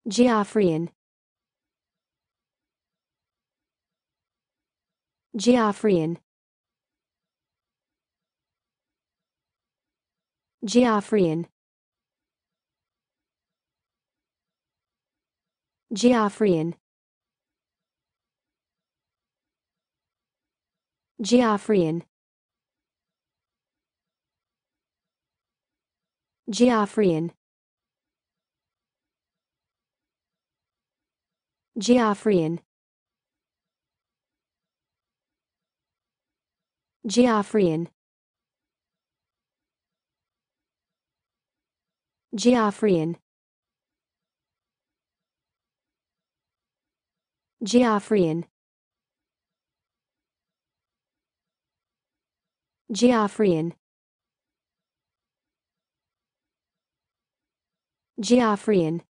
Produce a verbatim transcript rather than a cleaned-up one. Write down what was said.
Geoffrion. Geoffrion. Geoffrion. Geoffrion. Geoffrion. Geoffrion. Geoffrion. Geoffrion. Geoffrion. Geoffrion. Geoffrion. Geoffrion.